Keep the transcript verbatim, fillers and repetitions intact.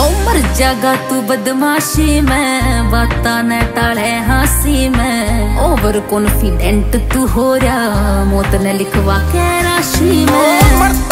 मर जागा तू बदमाशी में, बाता न टाले हंसी में। ओवर कॉन्फिडेंट तू हो रहा, मौत ने लिखवा के राशि में।